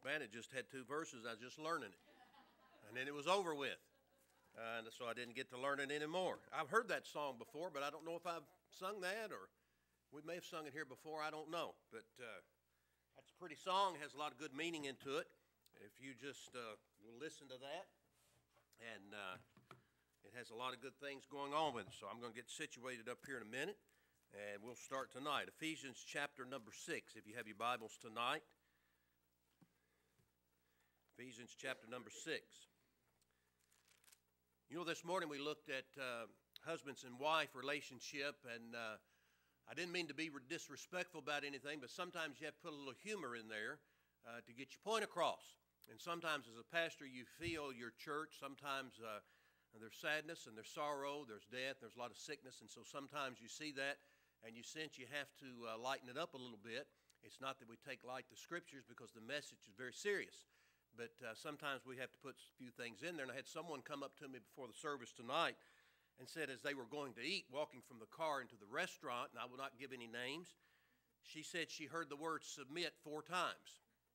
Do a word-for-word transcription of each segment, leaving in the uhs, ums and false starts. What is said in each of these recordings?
Man, it just had two verses. I was just learning it. And then it was over with. Uh, and so I didn't get to learn it anymore. I've heard that song before, but I don't know if I've sung that, or we may have sung it here before. I don't know. But uh, that's a pretty song. It has a lot of good meaning into it. If you just uh, will listen to that. And uh, it has a lot of good things going on with it. So I'm going to get situated up here in a minute. And we'll start tonight. Ephesians chapter number six, if you have your Bibles tonight. Ephesians chapter number six. You know, this morning we looked at uh, husbands and wife relationship, and uh, I didn't mean to be disrespectful about anything, but sometimes you have to put a little humor in there uh, to get your point across. And sometimes as a pastor you feel your church, sometimes uh, there's sadness and there's sorrow, there's death, there's a lot of sickness, and so sometimes you see that and you sense you have to uh, lighten it up a little bit. It's not that we take light the scriptures, because the message is very serious. But uh, sometimes we have to put a few things in there. And I had someone come up to me before the service tonight and said, as they were going to eat, walking from the car into the restaurant, and I will not give any names, she said she heard the word submit four times.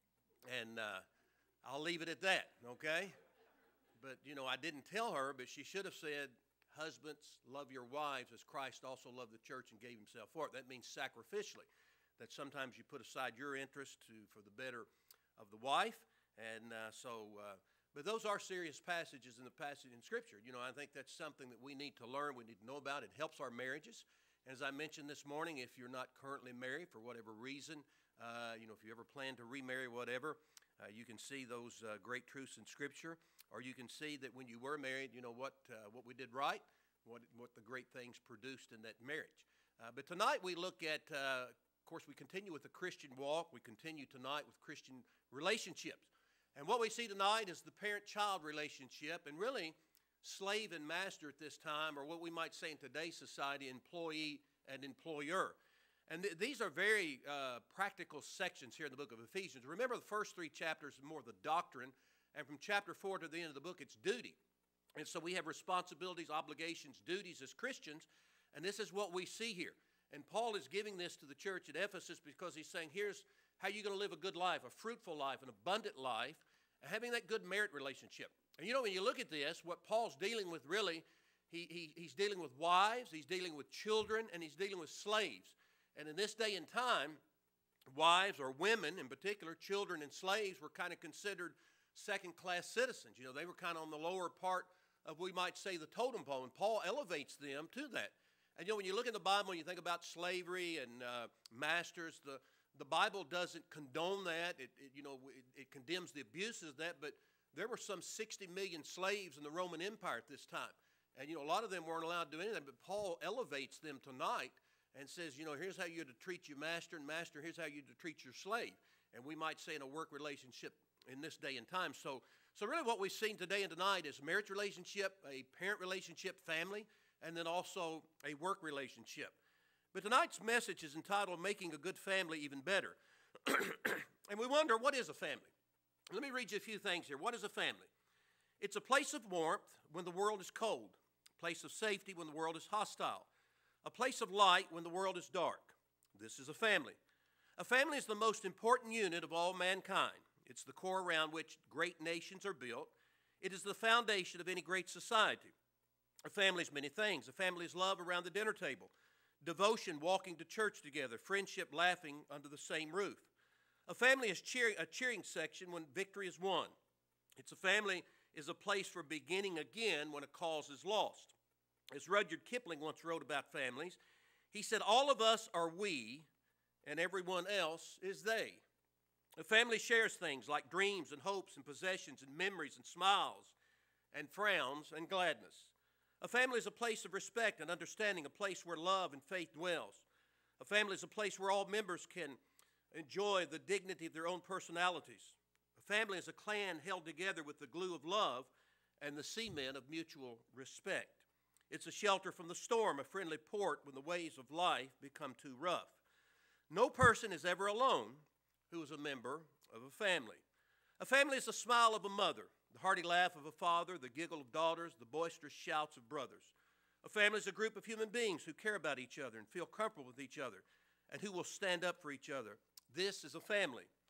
And uh, I'll leave it at that, okay? But, you know, I didn't tell her, but she should have said, husbands, love your wives as Christ also loved the church and gave himself for it. That means sacrificially, that sometimes you put aside your interest to, for the better of the wife. And uh, so, uh, but those are serious passages in the passage in Scripture. You know, I think that's something that we need to learn, we need to know about. It helps our marriages. And as I mentioned this morning, if you're not currently married for whatever reason, uh, you know, if you ever plan to remarry, whatever, uh, you can see those uh, great truths in Scripture. Or you can see that when you were married, you know, what uh, what we did right, what, what the great things produced in that marriage. Uh, but tonight we look at, uh, of course, we continue with the Christian walk. We continue tonight with Christian relationships. And what we see tonight is the parent-child relationship, and really slave and master at this time, or what we might say in today's society, employee and employer. And th these are very uh, practical sections here in the book of Ephesians. Remember, the first three chapters are more the doctrine, and from chapter four to the end of the book, it's duty. And so we have responsibilities, obligations, duties as Christians, and this is what we see here. And Paul is giving this to the church at Ephesus because he's saying, here's how you're going to live a good life, a fruitful life, an abundant life, and having that good merit relationship. And you know, when you look at this, what Paul's dealing with really, he, he, he's dealing with wives, he's dealing with children, and he's dealing with slaves. And in this day and time, wives or women in particular, children and slaves were kind of considered second-class citizens. You know, they were kind of on the lower part of, we might say, the totem pole, and Paul elevates them to that. And you know, when you look in the Bible, when you think about slavery and uh, masters, the The Bible doesn't condone that. It, it you know, it, it condemns the abuses of that, but there were some sixty million slaves in the Roman Empire at this time. And, you know, a lot of them weren't allowed to do anything, but Paul elevates them tonight and says, you know, here's how you're to treat your master, and master, here's how you're to treat your slave. And we might say in a work relationship in this day and time. So, so really what we've seen today and tonight is a marriage relationship, a parent relationship, family, and then also a work relationship. But tonight's message is entitled, Making a Good Family Even Better. And we wonder, what is a family? Let me read you a few things here. What is a family? It's a place of warmth when the world is cold, a place of safety when the world is hostile, a place of light when the world is dark. This is a family. A family is the most important unit of all mankind. It's the core around which great nations are built. It is the foundation of any great society. A family is many things. A family is love around the dinner table, devotion, walking to church together, friendship, laughing under the same roof. A family is cheering, a cheering section when victory is won. It's a family is a place for beginning again when a cause is lost. As Rudyard Kipling once wrote about families, he said, all of us are we, and everyone else is they. A family shares things like dreams and hopes and possessions and memories and smiles and frowns and gladness. A family is a place of respect and understanding, a place where love and faith dwells. A family is a place where all members can enjoy the dignity of their own personalities. A family is a clan held together with the glue of love and the cement of mutual respect. It's a shelter from the storm, a friendly port when the waves of life become too rough. No person is ever alone who is a member of a family. A family is the smile of a mother, the hearty laugh of a father, the giggle of daughters, the boisterous shouts of brothers. A family is a group of human beings who care about each other and feel comfortable with each other and who will stand up for each other. This is a family.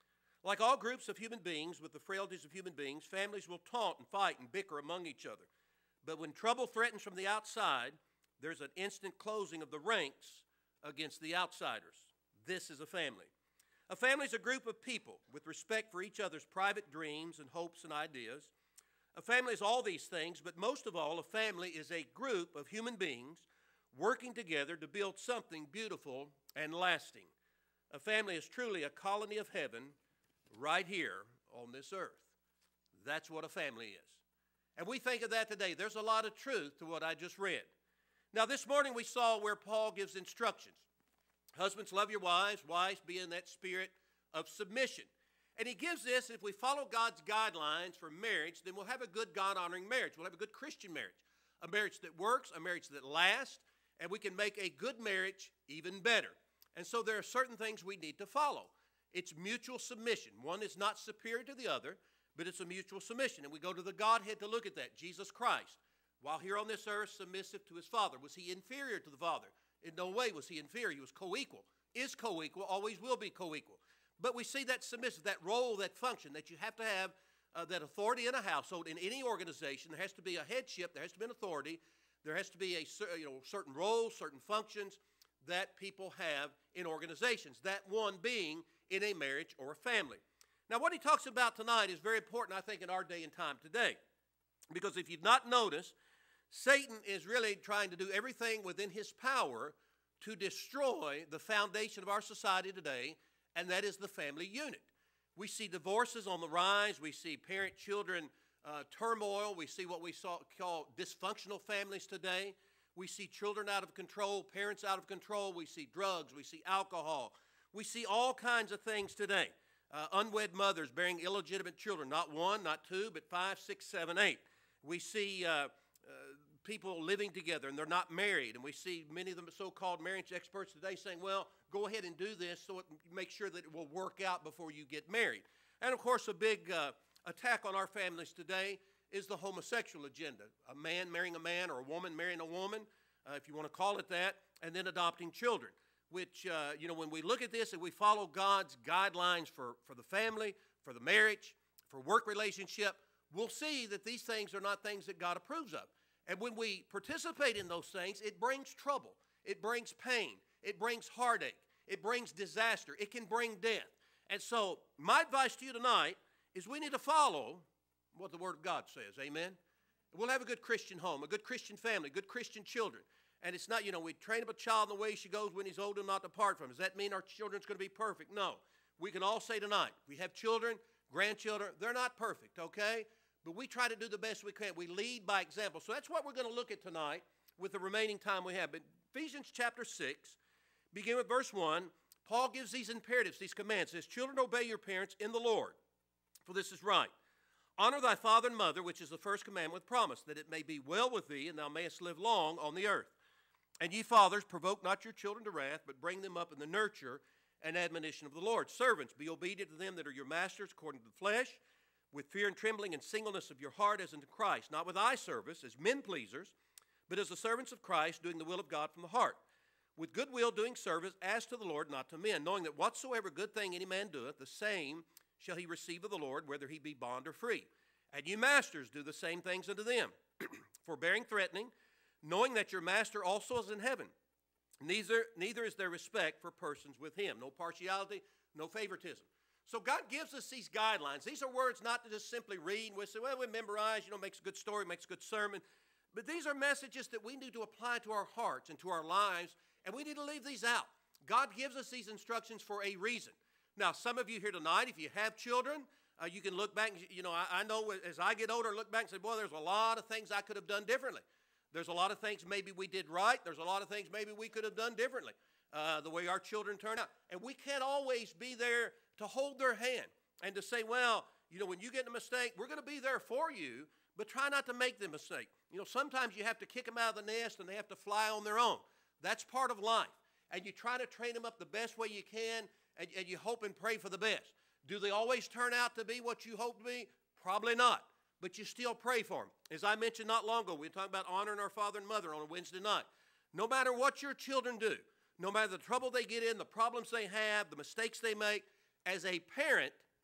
Like all groups of human beings with the frailties of human beings, families will taunt and fight and bicker among each other. But when trouble threatens from the outside, there's an instant closing of the ranks against the outsiders. This is a family. A family is a group of people with respect for each other's private dreams and hopes and ideas. A family is all these things, but most of all, a family is a group of human beings working together to build something beautiful and lasting. A family is truly a colony of heaven right here on this earth. That's what a family is. And we think of that today. There's a lot of truth to what I just read. Now, this morning we saw where Paul gives instructions. Husbands, love your wives. Wives, be in that spirit of submission. And he gives this, if we follow God's guidelines for marriage, then we'll have a good God-honoring marriage. We'll have a good Christian marriage. A marriage that works, a marriage that lasts, and we can make a good marriage even better. And so there are certain things we need to follow. It's mutual submission. One is not superior to the other, but it's a mutual submission. And we go to the Godhead to look at that. Jesus Christ, while here on this earth, submissive to his Father. Was he inferior to the Father? In no way was he inferior. He was co-equal, is co-equal, always will be co-equal. But we see that submissive, that role, that function, that you have to have uh, that authority in a household. In any organization, there has to be a headship, there has to be an authority, there has to be a you know, certain roles, certain functions that people have in organizations, that one being in a marriage or a family. Now, what he talks about tonight is very important, I think, in our day and time today. Because if you've not noticed, Satan is really trying to do everything within his power to destroy the foundation of our society today, and that is the family unit. We see divorces on the rise. We see parent-children uh, turmoil. We see what we saw, call dysfunctional families today. We see children out of control, parents out of control. We see drugs. We see alcohol. We see all kinds of things today. Uh, unwed mothers bearing illegitimate children, not one, not two, but five, six, seven, eight. We see uh, uh, people living together and they're not married. And we see many of the so-called marriage experts today saying, well, go ahead and do this so it make sure that it will work out before you get married. And, of course, a big uh, attack on our families today is the homosexual agenda. A man marrying a man or a woman marrying a woman, uh, if you want to call it that, and then adopting children. Which, uh, you know, when we look at this and we follow God's guidelines for, for the family, for the marriage, for work relationship, we'll see that these things are not things that God approves of. And when we participate in those things, it brings trouble. It brings pain. It brings heartache. It brings disaster. It can bring death. And so my advice to you tonight is we need to follow what the Word of God says. Amen? We'll have a good Christian home, a good Christian family, good Christian children. And it's not, you know, we train up a child in the way she goes when he's old and not depart from him. Does that mean our children's going to be perfect? No. We can all say tonight, we have children, grandchildren, they're not perfect, okay? But we try to do the best we can. We lead by example. So that's what we're going to look at tonight with the remaining time we have. But Ephesians chapter six, begin with verse one, Paul gives these imperatives, these commands. He says, children, obey your parents in the Lord, for this is right. Honor thy father and mother, which is the first commandment with promise, that it may be well with thee, and thou mayest live long on the earth. And ye fathers, provoke not your children to wrath, but bring them up in the nurture and admonition of the Lord. Servants, be obedient to them that are your masters according to the flesh, with fear and trembling and singleness of your heart as unto Christ, not with eye service as men pleasers, but as the servants of Christ, doing the will of God from the heart, with good will doing service as to the Lord, not to men, knowing that whatsoever good thing any man doeth, the same shall he receive of the Lord, whether he be bond or free. And you masters, do the same things unto them, forbearing, threatening, knowing that your master also is in heaven. Neither, neither is there respect for persons with him. No partiality, no favoritism. So God gives us these guidelines. These are words not to just simply read. We say, well, we memorize, you know, makes a good story, makes a good sermon. But these are messages that we need to apply to our hearts and to our lives, and we need to leave these out. God gives us these instructions for a reason. Now, some of you here tonight, if you have children, uh, you can look back, and, you know, I, I know as I get older, look back and say, boy, there's a lot of things I could have done differently. There's a lot of things maybe we did right. There's a lot of things maybe we could have done differently, uh, the way our children turn out. And we can't always be there to hold their hand and to say, well, you know, when you get in a mistake, we're going to be there for you, but try not to make the mistake. You know, sometimes you have to kick them out of the nest and they have to fly on their own. That's part of life. And you try to train them up the best way you can, and, and you hope and pray for the best. Do they always turn out to be what you hope to be? Probably not. But you still pray for them. As I mentioned not long ago, we were talking about honoring our father and mother on a Wednesday night. No matter what your children do, no matter the trouble they get in, the problems they have, the mistakes they make, as a parent,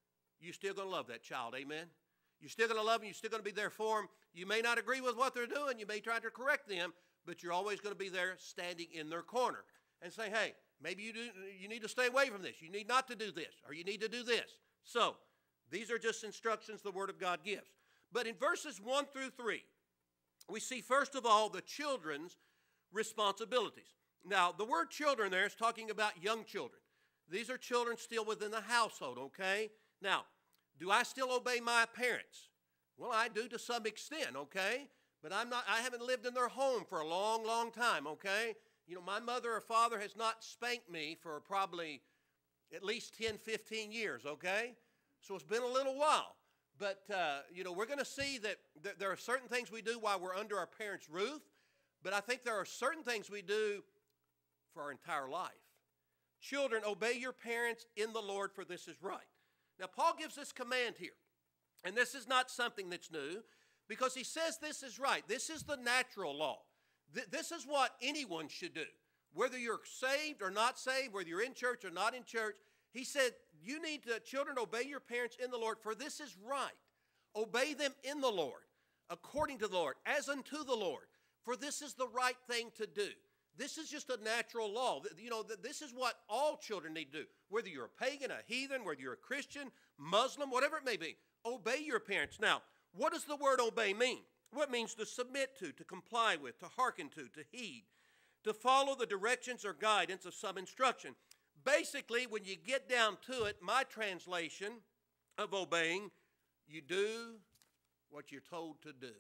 you're still going to love that child, amen? You're still going to love them. You're still going to be there for them. You may not agree with what they're doing. You may try to correct them, but you're always going to be there standing in their corner and say, hey, maybe you, do, you need to stay away from this. You need not to do this, or you need to do this. So these are just instructions the Word of God gives. But in verses one through three, we see, first of all, the children's responsibilities. Now, the word children there is talking about young children. These are children still within the household, okay? Now, do I still obey my parents? Well, I do to some extent, okay? But I'm not, I haven't lived in their home for a long, long time, okay? You know, my mother or father has not spanked me for probably at least ten, fifteen years, okay? So it's been a little while. But, uh, you know, we're going to see that th- there are certain things we do while we're under our parents' roof, but I think there are certain things we do for our entire life. Children, obey your parents in the Lord, for this is right. Now, Paul gives this command here, and this is not something that's new, because he says this is right. This is the natural law. Th- this is what anyone should do, whether you're saved or not saved, whether you're in church or not in church. He said, you need to, children, obey your parents in the Lord, for this is right. Obey them in the Lord, according to the Lord, as unto the Lord, for this is the right thing to do. This is just a natural law. You know, this is what all children need to do. Whether you're a pagan, a heathen, whether you're a Christian, Muslim, whatever it may be, obey your parents. Now, what does the word obey mean? What it means to submit to, to comply with, to hearken to, to heed, to follow the directions or guidance of some instruction. Basically, when you get down to it, my translation of obeying, you do what you're told to do.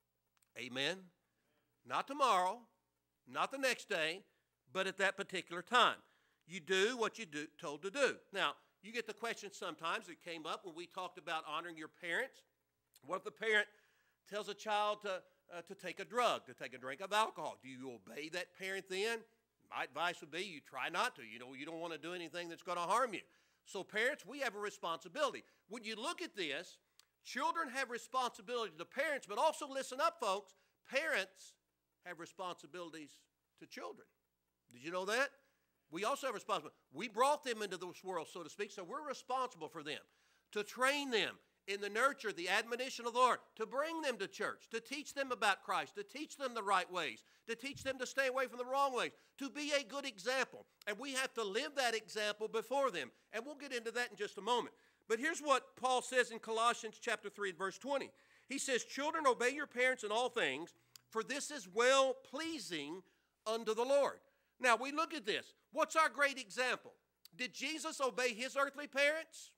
Amen? Not tomorrow, not the next day, but at that particular time. You do what you're do, told to do. Now, you get the question sometimes that came up when we talked about honoring your parents. What if the parent tells a child to, uh, to take a drug, to take a drink of alcohol? Do you obey that parent then? My advice would be you try not to. You know, you don't want to do anything that's going to harm you. So parents, we have a responsibility. When you look at this, children have responsibility to parents, but also listen up, folks, parents have responsibilities to children. Did you know that? We also have responsibility. We brought them into this world, so to speak, so we're responsible for them, to train them in the nurture, the admonition of the Lord, to bring them to church, to teach them about Christ, to teach them the right ways, to teach them to stay away from the wrong ways, to be a good example. And we have to live that example before them. And we'll get into that in just a moment. But here's what Paul says in Colossians chapter three and verse twenty. He says, children, obey your parents in all things, for this is well-pleasing unto the Lord. Now, we look at this. What's our great example? Did Jesus obey his earthly parents?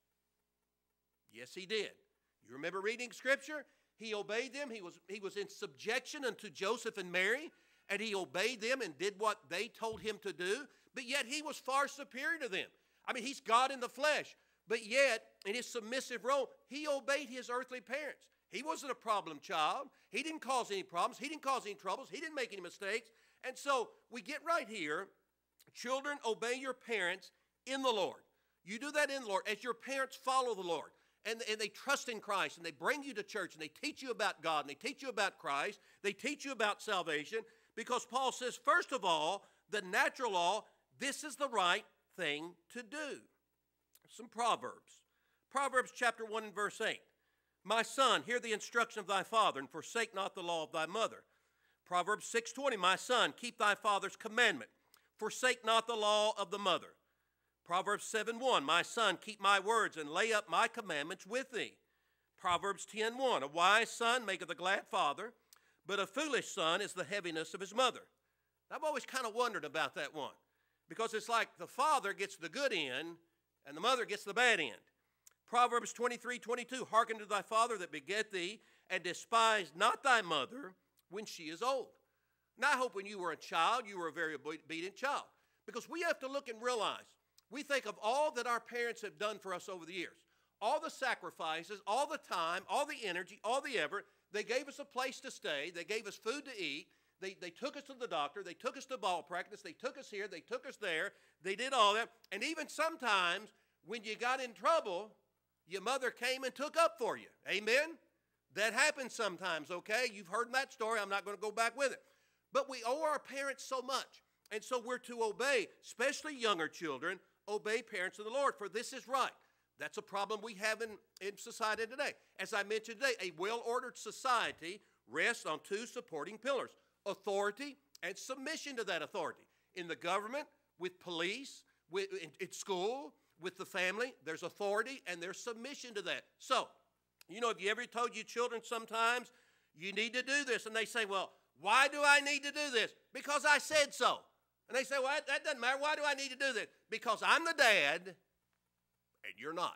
Yes, he did. You remember reading Scripture? He obeyed them. He was, he was in subjection unto Joseph and Mary, and he obeyed them and did what they told him to do, but yet he was far superior to them. I mean, he's God in the flesh, but yet, in his submissive role, he obeyed his earthly parents. He wasn't a problem child. He didn't cause any problems. He didn't cause any troubles. He didn't make any mistakes. And so, we get right here, children, obey your parents in the Lord. You do that in the Lord as your parents follow the Lord. And, and they trust in Christ, and they bring you to church, and they teach you about God, and they teach you about Christ. They teach you about salvation, because Paul says, first of all, the natural law, this is the right thing to do. Some Proverbs. Proverbs chapter one and verse eight. My son, hear the instruction of thy father, and forsake not the law of thy mother. Proverbs six twenty. My son, keep thy father's commandment. Forsake not the law of the mother. Proverbs seven one, my son, keep my words and lay up my commandments with thee. Proverbs ten one, a wise son maketh a glad father, but a foolish son is the heaviness of his mother. I've always kind of wondered about that one, because it's like the father gets the good end and the mother gets the bad end. Proverbs twenty-three twenty-two, hearken to thy father that begat thee, and despise not thy mother when she is old. Now I hope when you were a child, you were a very obedient child, because we have to look and realize, we think of all that our parents have done for us over the years. All the sacrifices, all the time, all the energy, all the effort. They gave us a place to stay. They gave us food to eat. They, they took us to the doctor. They took us to ball practice. They took us here. They took us there. They did all that. And even sometimes when you got in trouble, your mother came and took up for you. Amen? That happens sometimes, okay? You've heard that story. I'm not going to go back with it. But we owe our parents so much. And so we're to obey, especially younger children, obey parents of the Lord, for this is right. That's a problem we have in, in society today. As I mentioned today, a well-ordered society rests on two supporting pillars: authority and submission to that authority. In the government, with police, with, in, in school, with the family, there's authority and there's submission to that. So, you know, have you ever told your children sometimes, you need to do this? And they say, well, why do I need to do this? Because I said so. And they say, well, that, that doesn't matter. Why do I need to do this? Because I'm the dad and you're not.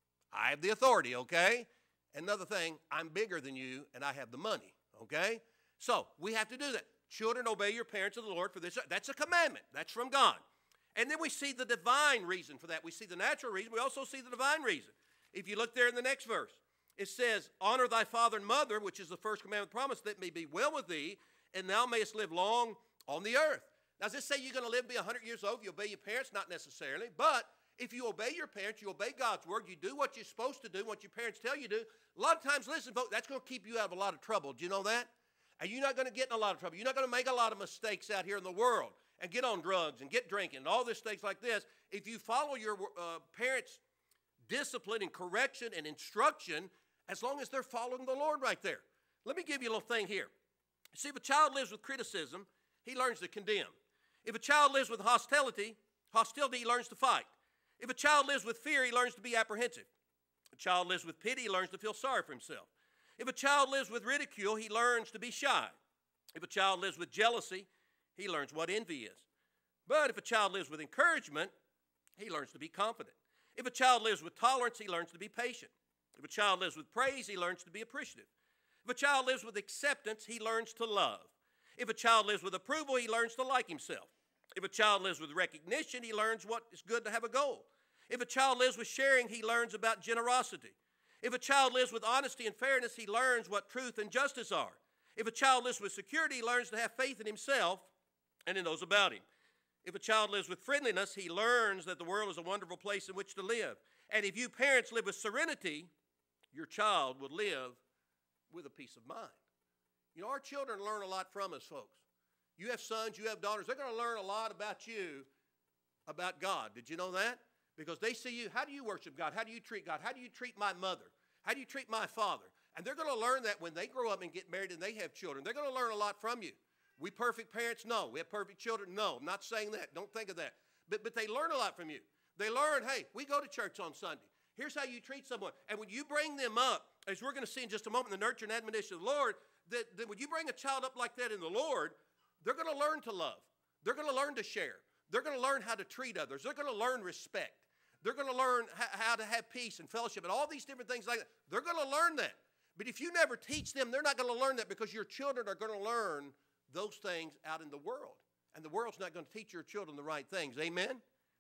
I have the authority, okay? Another thing, I'm bigger than you and I have the money, okay? So we have to do that. Children, obey your parents of the Lord for this. That's a commandment. That's from God. And then we see the divine reason for that. We see the natural reason. We also see the divine reason. If you look there in the next verse, it says, honor thy father and mother, which is the first commandment promise, that it may be well with thee, and thou mayest live long on the earth. Now, does this say you're going to live and be one hundred years old if you obey your parents? Not necessarily. But if you obey your parents, you obey God's word, you do what you're supposed to do, what your parents tell you to do, a lot of times, listen, folks, that's going to keep you out of a lot of trouble. Do you know that? And you're not going to get in a lot of trouble. You're not going to make a lot of mistakes out here in the world and get on drugs and get drinking and all this things like this. If you follow your uh, parents' discipline and correction and instruction, as long as they're following the Lord right there. Let me give you a little thing here. See, if a child lives with criticism, he learns to condemn. If a child lives with hostility, hostility, he learns to fight. If a child lives with fear, he learns to be apprehensive. If a child lives with pity, he learns to feel sorry for himself. If a child lives with ridicule, he learns to be shy. If a child lives with jealousy, he learns what envy is. But if a child lives with encouragement, he learns to be confident. If a child lives with tolerance, he learns to be patient. If a child lives with praise, he learns to be appreciative. If a child lives with acceptance, he learns to love. If a child lives with approval, he learns to like himself. If a child lives with recognition, he learns what is good to have a goal. If a child lives with sharing, he learns about generosity. If a child lives with honesty and fairness, he learns what truth and justice are. If a child lives with security, he learns to have faith in himself and in those about him. If a child lives with friendliness, he learns that the world is a wonderful place in which to live. And if you parents live with serenity, your child will live with a peace of mind. You know, our children learn a lot from us, folks. You have sons, you have daughters. They're going to learn a lot about you, about God. Did you know that? Because they see you. How do you worship God? How do you treat God? How do you treat my mother? How do you treat my father? And they're going to learn that when they grow up and get married and they have children. They're going to learn a lot from you. We perfect parents? No. We have perfect children? No. I'm not saying that. Don't think of that. But, but they learn a lot from you. They learn, hey, we go to church on Sunday. Here's how you treat someone. And when you bring them up, as we're going to see in just a moment, the nurture and admonition of the Lord, that, that when you bring a child up like that in the Lord, they're going to learn to love. They're going to learn to share. They're going to learn how to treat others. They're going to learn respect. They're going to learn how to have peace and fellowship and all these different things like that. They're going to learn that. But if you never teach them, they're not going to learn that because your children are going to learn those things out in the world. And the world's not going to teach your children the right things. Amen?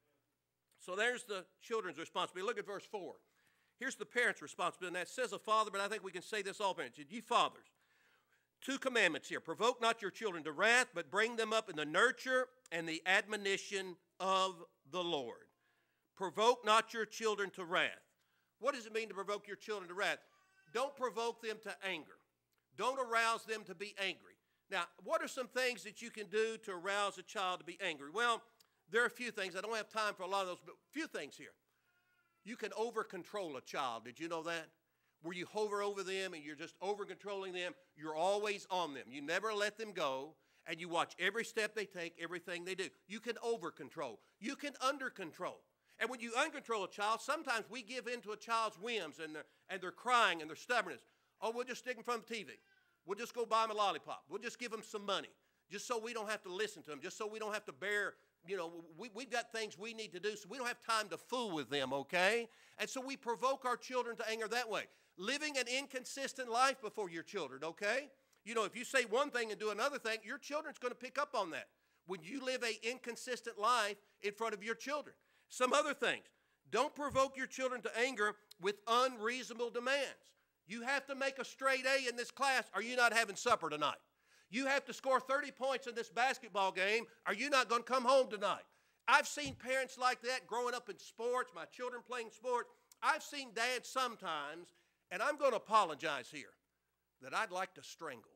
So there's the children's responsibility. Look at verse four. Here's the parents' responsibility. And that says a father, but I think we can say this all parents. You fathers, two commandments here. Provoke not your children to wrath, but bring them up in the nurture and the admonition of the Lord. Provoke not your children to wrath. What does it mean to provoke your children to wrath? Don't provoke them to anger. Don't arouse them to be angry. Now, what are some things that you can do to arouse a child to be angry? Well, there are a few things. I don't have time for a lot of those, but a few things here. You can over-control a child. Did you know that? Where you hover over them and you're just over-controlling them. You're always on them. You never let them go, and you watch every step they take, everything they do. You can over-control. You can under-control. And when you uncontrol a child, sometimes we give in to a child's whims and their, and their crying and their stubbornness. Oh, we'll just stick them from the T V. We'll just go buy them a lollipop. We'll just give them some money just so we don't have to listen to them, just so we don't have to bear, you know, we, we've got things we need to do, so we don't have time to fool with them, okay? And so we provoke our children to anger that way. Living an inconsistent life before your children, okay? You know, if you say one thing and do another thing, your children's going to pick up on that. When you live an inconsistent life in front of your children. Some other things. Don't provoke your children to anger with unreasonable demands. You have to make a straight A in this class, or you're not having supper tonight. You have to score thirty points in this basketball game, or you're not going to come home tonight. I've seen parents like that growing up in sports, my children playing sports. I've seen dads sometimes, and I'm going to apologize here, that I'd like to strangle.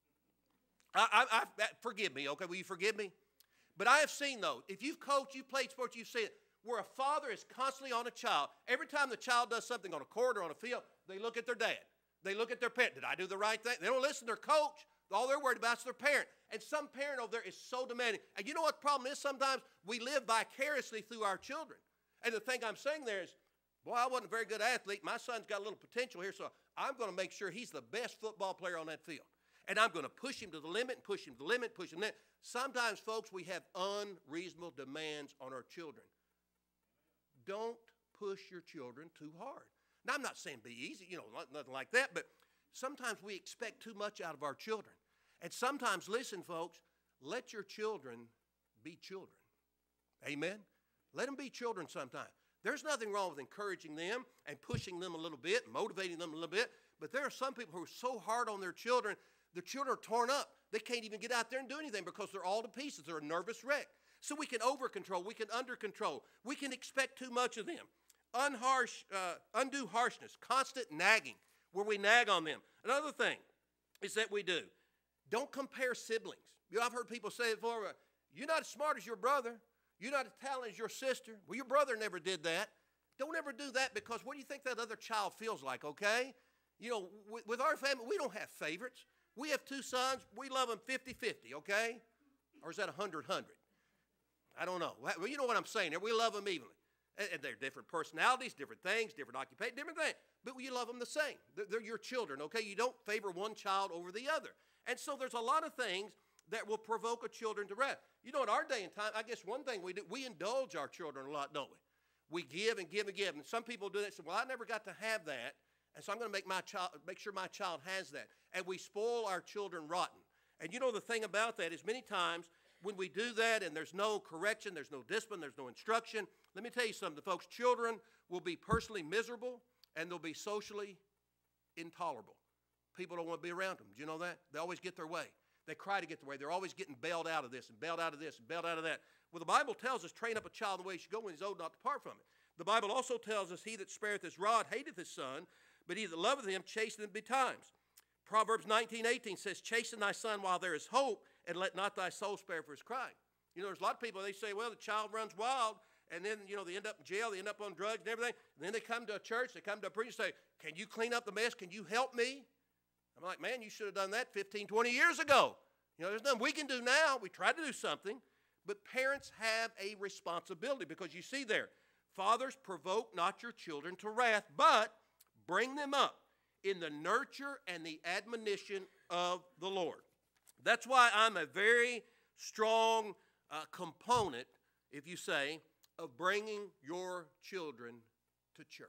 I, I, I, forgive me, okay? Will you forgive me? But I have seen those. If you've coached, you've played sports, you've seen it. where a father is constantly on a child. Every time the child does something on a court or on a field, they look at their dad. They look at their parent. Did I do the right thing? They don't listen to their coach. All they're worried about is their parent. And some parent over there is so demanding. And you know what the problem is? Sometimes we live vicariously through our children. And the thing I'm saying there is, boy, I wasn't a very good athlete. My son's got a little potential here, so I'm going to make sure he's the best football player on that field. And I'm going to push him to the limit and push him to the limit, push him to the limit. Sometimes, folks, we have unreasonable demands on our children. Don't push your children too hard. Now, I'm not saying be easy, you know, nothing like that, but sometimes we expect too much out of our children. And sometimes, listen, folks, let your children be children. Amen? Let them be children sometimes. There's nothing wrong with encouraging them and pushing them a little bit, motivating them a little bit, but there are some people who are so hard on their children, their children are torn up. They can't even get out there and do anything because they're all to pieces. They're a nervous wreck. So we can over-control, we can under-control, we can expect too much of them. Unharsh, uh, undue harshness, constant nagging, where we nag on them. Another thing is that we do. Don't compare siblings. You know, I've heard people say it before, you're not as smart as your brother. You're not as talented as your sister. Well, your brother never did that. Don't ever do that, because what do you think that other child feels like, okay? You know, with, with our family, we don't have favorites. We have two sons. We love them fifty-fifty, okay? Or is that one hundred hundred? I don't know. Well, you know what I'm saying there. We love them evenly. And, and they're different personalities, different things, different occupations, different things. But you love them the same. They're, they're your children, okay? You don't favor one child over the other. And so there's a lot of things that will provoke a children to wrath. You know, in our day and time, I guess one thing we do, we indulge our children a lot, don't we? We give and give and give. And some people do that and say, well, I never got to have that, and so I'm going to make my child, make sure my child has that. And we spoil our children rotten. And you know the thing about that is many times when we do that and there's no correction, there's no discipline, there's no instruction, let me tell you something, folks, children will be personally miserable and they'll be socially intolerable. People don't want to be around them. Do you know that? They always get their way. They cry to get their way. They're always getting bailed out of this and bailed out of this and bailed out of that. Well, the Bible tells us, train up a child in the way he should go when he's old not to depart from it. The Bible also tells us, he that spareth his rod hateth his son, but he that loveth him chasteneth betimes. Proverbs nineteen eighteen says, chasten thy son while there is hope, and let not thy soul spare for his crying. You know, there's a lot of people, they say, well, the child runs wild, and then, you know, they end up in jail, they end up on drugs and everything. And then they come to a church, they come to a preacher and say, can you clean up the mess? Can you help me? I'm like, man, you should have done that fifteen, twenty years ago. You know, there's nothing we can do now. We try to do something. But parents have a responsibility, because you see there, fathers, provoke not your children to wrath, but bring them up in the nurture and the admonition of the Lord. That's why I'm a very strong uh, component, if you say, of bringing your children to church.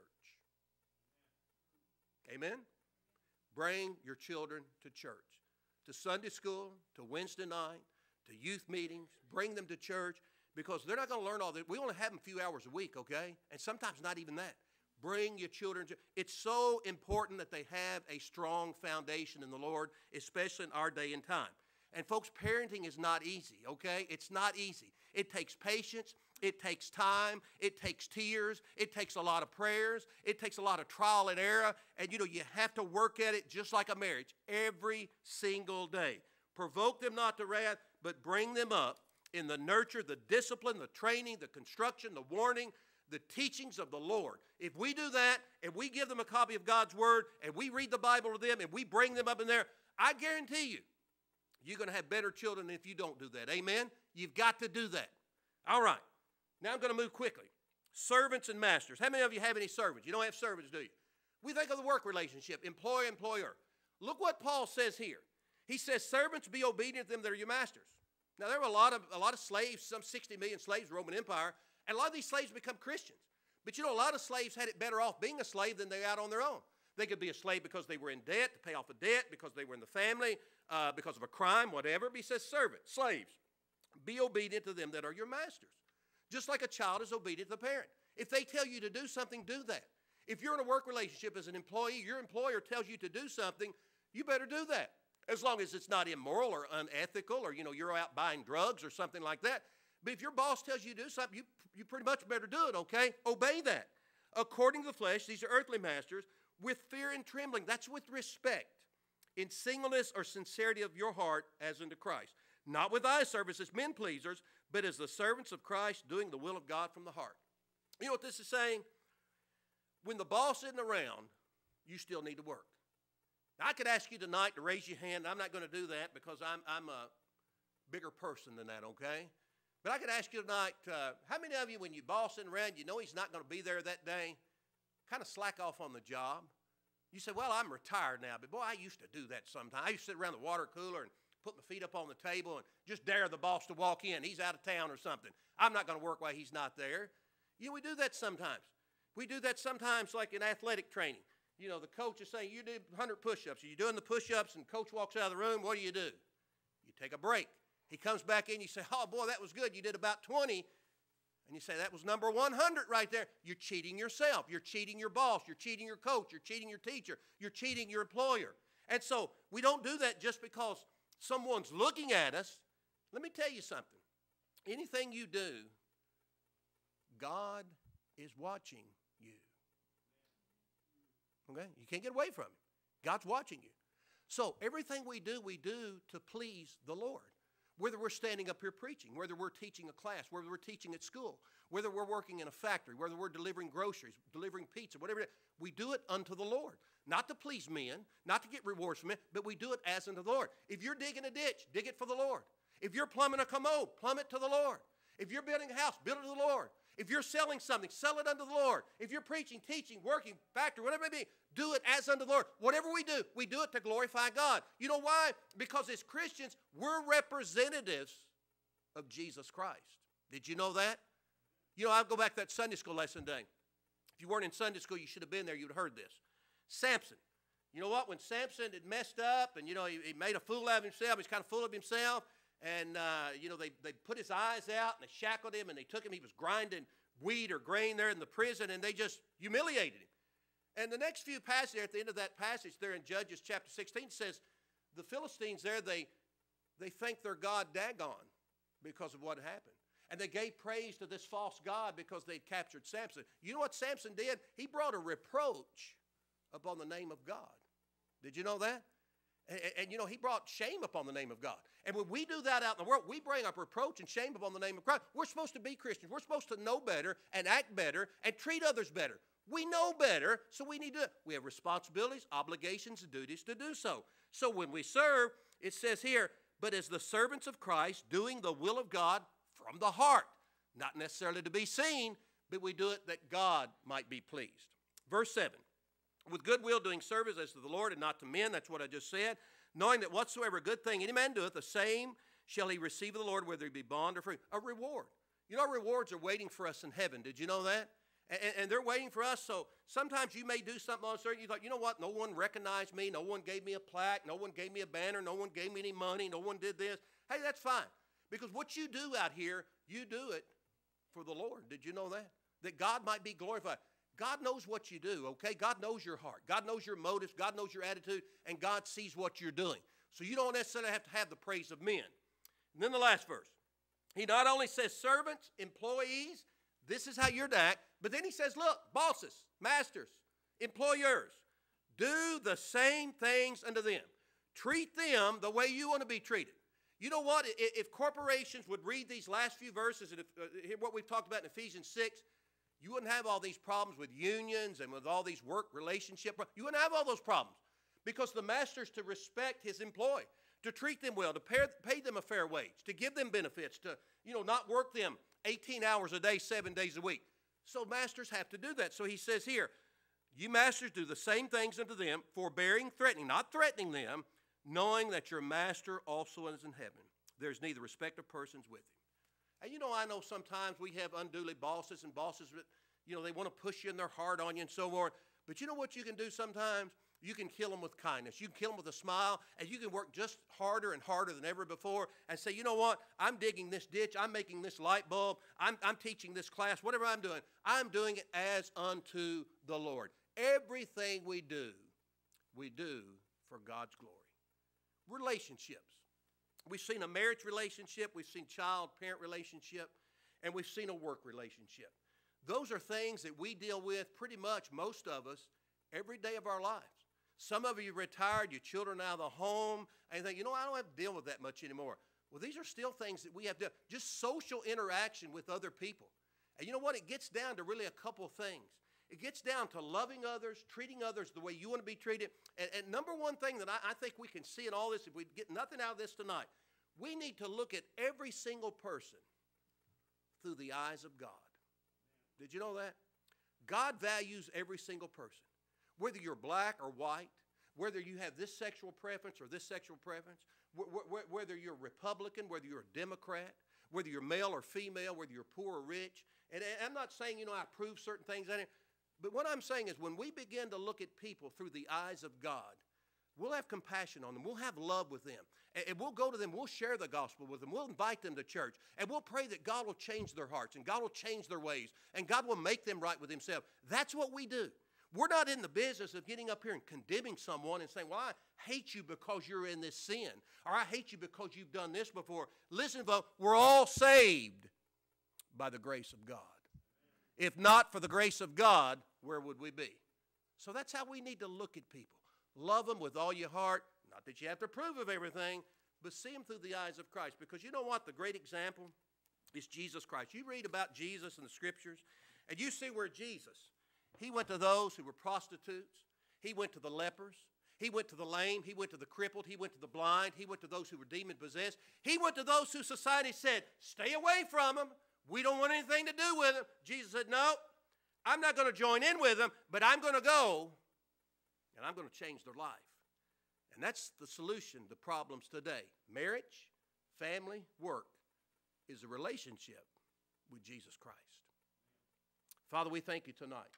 Amen? Bring your children to church, to Sunday school, to Wednesday night, to youth meetings. Bring them to church, because they're not going to learn all that. We only have them a few hours a week, okay? And sometimes not even that. Bring your children to, it's so important that they have a strong foundation in the Lord, especially in our day and time. And folks, parenting is not easy, okay? It's not easy. It takes patience. It takes time. It takes tears. It takes a lot of prayers. It takes a lot of trial and error. And, you know, you have to work at it just like a marriage every single day. Provoke them not to wrath, but bring them up in the nurture, the discipline, the training, the construction, the warning, the teachings of the Lord. If we do that, and we give them a copy of God's Word, and we read the Bible to them, and we bring them up in there, I guarantee you, you're going to have better children if you don't do that. Amen? You've got to do that. All right. Now I'm going to move quickly. Servants and masters. How many of you have any servants? You don't have servants, do you? We think of the work relationship, employer-employer. Look what Paul says here. He says, servants, be obedient to them that are your masters. Now, there were a lot of, a lot of slaves, some sixty million slaves in the Roman Empire, and a lot of these slaves become Christians. But you know, a lot of slaves had it better off being a slave than they out on their own. They could be a slave because they were in debt, to pay off a debt, because they were in the family, uh, because of a crime, whatever. But he says, servants, slaves, be obedient to them that are your masters. Just like a child is obedient to the parent. If they tell you to do something, do that. If you're in a work relationship as an employee, your employer tells you to do something, you better do that. As long as it's not immoral or unethical, or, you know, you're out buying drugs or something like that. But if your boss tells you to do something, you, you pretty much better do it, okay? Obey that. According to the flesh, these are earthly masters, with fear and trembling. That's with respect, in singleness or sincerity of your heart as unto Christ. Not with eye service as men pleasers, but as the servants of Christ, doing the will of God from the heart. You know what this is saying? When the boss isn't around, you still need to work. Now, I could ask you tonight to raise your hand. I'm not going to do that because I'm, I'm a bigger person than that, okay? But I could ask you tonight, uh, how many of you, when your boss isn't around, you know he's not going to be there that day, kind of slack off on the job? You say, well, I'm retired now, but boy, I used to do that sometimes. I used to sit around the water cooler and put my feet up on the table and just dare the boss to walk in. He's out of town or something. I'm not going to work while he's not there. You know, we do that sometimes. We do that sometimes like in athletic training. You know, the coach is saying, you do one hundred push-ups. You're doing the push-ups, and coach walks out of the room. What do you do? You take a break. He comes back in. You say, oh, boy, that was good. You did about twenty. And you say, that was number one hundred right there. You're cheating yourself. You're cheating your boss. You're cheating your coach. You're cheating your teacher. You're cheating your employer. And so we don't do that just because someone's looking at us. Let me tell you something. Anything you do, God is watching you. Okay? You can't get away from it. God's watching you. So everything we do, we do to please the Lord. Whether we're standing up here preaching, whether we're teaching a class, whether we're teaching at school, whether we're working in a factory, whether we're delivering groceries, delivering pizza, whatever it is, we do it unto the Lord. Not to please men, not to get rewards from men, but we do it as unto the Lord. If you're digging a ditch, dig it for the Lord. If you're plumbing a commode, plumb it to the Lord. If you're building a house, build it to the Lord. If you're selling something, sell it unto the Lord. If you're preaching, teaching, working, factory, whatever it may be, do it as unto the Lord. Whatever we do, we do it to glorify God. You know why? Because as Christians, we're representatives of Jesus Christ. Did you know that? You know, I'll go back to that Sunday school lesson day. If you weren't in Sunday school, you should have been there. You'd have heard this. Samson. You know what? When Samson had messed up and, you know, he, he made a fool out of himself, he's kind of full of himself. And, uh, you know, they, they put his eyes out and they shackled him and they took him. He was grinding wheat or grain there in the prison, and they just humiliated him. And the next few passages, at the end of that passage there in Judges chapter sixteen, says the Philistines there, they, they thanked their God Dagon because of what happened. And they gave praise to this false god because they'd captured Samson. You know what Samson did? He brought a reproach upon the name of God. Did you know that? And, and, you know, he brought shame upon the name of God. And when we do that out in the world, we bring up reproach and shame upon the name of Christ. We're supposed to be Christians. We're supposed to know better and act better and treat others better. We know better, so we need to. We have responsibilities, obligations, and duties to do so. So when we serve, it says here, but as the servants of Christ, doing the will of God from the heart. Not necessarily to be seen, but we do it that God might be pleased. Verse seven. With good will doing service as to the Lord and not to men. That's what I just said. Knowing that whatsoever good thing any man doeth, the same shall he receive of the Lord, whether he be bond or free. A reward. You know, rewards are waiting for us in heaven. Did you know that? And, and they're waiting for us. So sometimes you may do something on certain. You thought, you know what? No one recognized me. No one gave me a plaque. No one gave me a banner. No one gave me any money. No one did this. Hey, that's fine. Because what you do out here, you do it for the Lord. Did you know that? That God might be glorified. God knows what you do, okay? God knows your heart. God knows your motives. God knows your attitude. And God sees what you're doing. So you don't necessarily have to have the praise of men. And then the last verse. He not only says servants, employees, this is how you're to act. But then he says, look, bosses, masters, employers, do the same things unto them. Treat them the way you want to be treated. You know what? If corporations would read these last few verses, and if, uh, hear what we've talked about in Ephesians six, you wouldn't have all these problems with unions and with all these work relationship. You wouldn't have all those problems because the master's to respect his employee, to treat them well, to pay, pay them a fair wage, to give them benefits, to, you know, not work them eighteen hours a day, seven days a week. So masters have to do that. So he says here, you masters do the same things unto them, forbearing, threatening, not threatening them, knowing that your master also is in heaven. There's neither respect of persons with him. And you know, I know sometimes we have unduly bosses and bosses that, you know, they want to push you in their heart on you and so on. But you know what you can do sometimes? You can kill them with kindness. You can kill them with a smile, and you can work just harder and harder than ever before and say, you know what? I'm digging this ditch. I'm making this light bulb. I'm, I'm teaching this class. Whatever I'm doing, I'm doing it as unto the Lord. Everything we do, we do for God's glory. Relationships. We've seen a marriage relationship, we've seen child-parent relationship, and we've seen a work relationship. Those are things that we deal with pretty much, most of us, every day of our lives. Some of you retired, your children out of the home, and you think, you know, I don't have to deal with that much anymore. Well, these are still things that we have to do. Just social interaction with other people. And you know what? It gets down to really a couple of things. It gets down to loving others, treating others the way you want to be treated. And, and number one thing that I, I think we can see in all this, if we get nothing out of this tonight, we need to look at every single person through the eyes of God. Did you know that? God values every single person. Whether you're black or white, whether you have this sexual preference or this sexual preference, wh- wh- whether you're Republican, whether you're a Democrat, whether you're male or female, whether you're poor or rich. And, and I'm not saying, you know, I approve certain things out here. But what I'm saying is when we begin to look at people through the eyes of God, we'll have compassion on them. We'll have love with them. And, and we'll go to them. We'll share the gospel with them. We'll invite them to church. And we'll pray that God will change their hearts and God will change their ways. And God will make them right with himself. That's what we do. We're not in the business of getting up here and condemning someone and saying, well, I hate you because you're in this sin. Or I hate you because you've done this before. Listen, folks, we're all saved by the grace of God. If not for the grace of God, where would we be? So that's how we need to look at people. Love them with all your heart. Not that you have to approve of everything, but see them through the eyes of Christ. Because you know what? The great example is Jesus Christ. You read about Jesus in the Scriptures, and you see where Jesus, he went to those who were prostitutes. He went to the lepers. He went to the lame. He went to the crippled. He went to the blind. He went to those who were demon-possessed. He went to those who society said, stay away from them. We don't want anything to do with them. Jesus said, no, I'm not going to join in with them, but I'm going to go, and I'm going to change their life. And that's the solution to problems today. Marriage, family, work is a relationship with Jesus Christ. Father, we thank you tonight.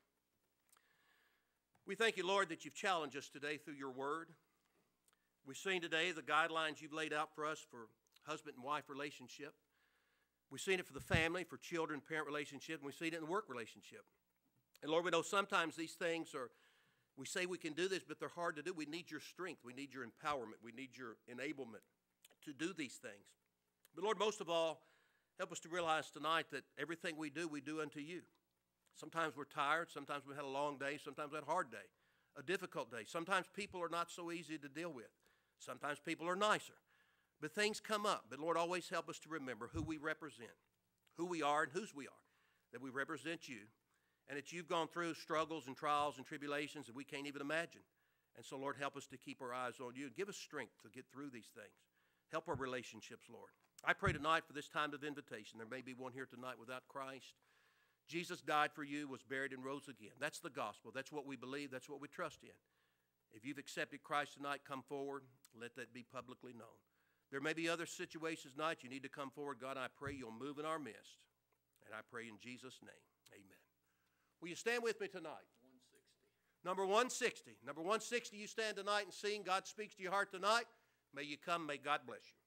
We thank you, Lord, that you've challenged us today through your word. We've seen today the guidelines you've laid out for us for husband and wife relationship. We've seen it for the family, for children, parent relationship, and we've seen it in the work relationship. And Lord, we know sometimes these things are, we say we can do this, but they're hard to do. We need your strength. We need your empowerment. We need your enablement to do these things. But Lord, most of all, help us to realize tonight that everything we do, we do unto you. Sometimes we're tired. Sometimes we had a long day. Sometimes we had a hard day, a difficult day. Sometimes people are not so easy to deal with. Sometimes people are nicer. But things come up. But Lord, always help us to remember who we represent, who we are and whose we are, that we represent you, and that you've gone through struggles and trials and tribulations that we can't even imagine. And so, Lord, help us to keep our eyes on you. Give us strength to get through these things. Help our relationships, Lord. I pray tonight for this time of invitation. There may be one here tonight without Christ. Jesus died for you, was buried, and rose again. That's the gospel. That's what we believe. That's what we trust in. If you've accepted Christ tonight, come forward. Let that be publicly known. There may be other situations tonight you need to come forward. God, I pray you'll move in our midst. And I pray in Jesus' name, amen. Will you stand with me tonight? one sixty. Number one sixty. Number one sixty, you stand tonight and sing. God speaks to your heart tonight. May you come. May God bless you.